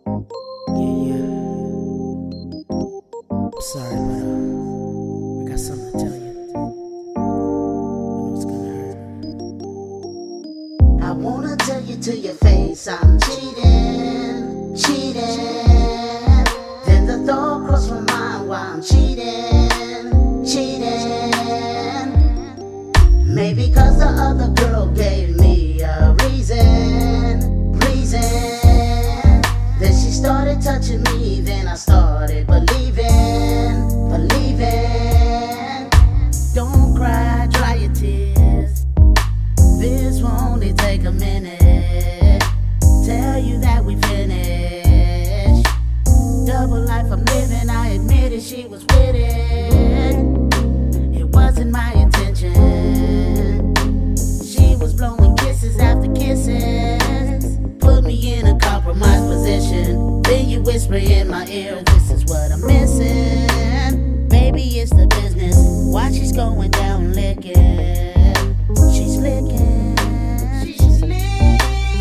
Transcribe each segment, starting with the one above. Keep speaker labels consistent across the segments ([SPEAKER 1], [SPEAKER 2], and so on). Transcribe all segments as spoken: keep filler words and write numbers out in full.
[SPEAKER 1] Yeah, yeah. I'm sorry, but uh, I got something to tell you. I know it's gonna hurt.
[SPEAKER 2] I wanna tell you to your face I'm cheating, cheating. Then the thought crossed my mind why I'm cheating, cheating. Maybe cause the other girl gave me a reason, reason. Then she started touching me, then I started believing, believing. Don't cry, dry your tears. This will only take a minute. Tell you that we finished. Double life I'm living, I admit it, she was with it. It wasn't my intention. She was blowing kisses after kisses. Put me in a compromised position. Then you whisper in my ear, this is what I'm missing. Baby, it's the business. Watch she's going down licking. She's licking. She's licking.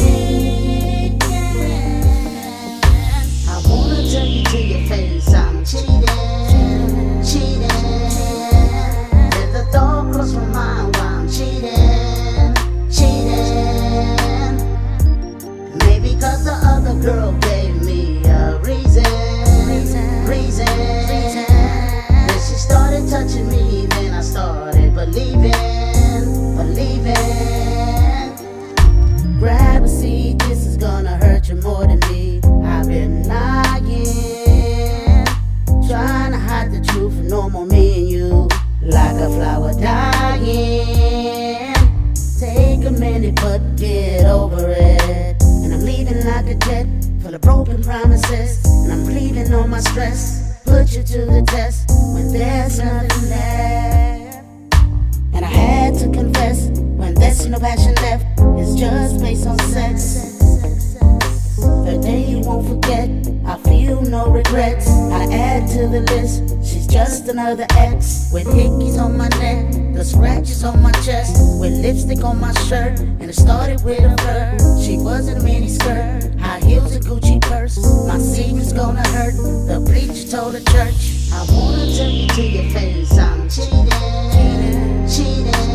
[SPEAKER 2] I wanna tell you to your face I'm cheating, cheating. Then the thought crossed my mind why I'm cheating, cheating. Maybe cause the other girl gave me a reason, reason, reason. Then she started touching me, then I started believing, believing. Grab a seat, this is gonna hurt you more than me. I've been lying, trying to hide the truth for no more me and you. Like a flower dying. Take a minute but get over it. And I'm leaving like a jet, full of broken promises. And I'm leaving all my stress, put you to the test when there's nothing left. And I had to confess, when there's no passion left, it's just based on sex. The day you won't forget, I feel no regrets. I add to the list, she's just another ex. With hickeys on my neck, the scratches on my chest, with lipstick on my shirt, and it started with a flirt. She wasn't a mini skirt, high heels and Gucci purse. My secret's gonna hurt, the preacher told the church. I wanna tell you to your face I'm cheating, cheating, cheating.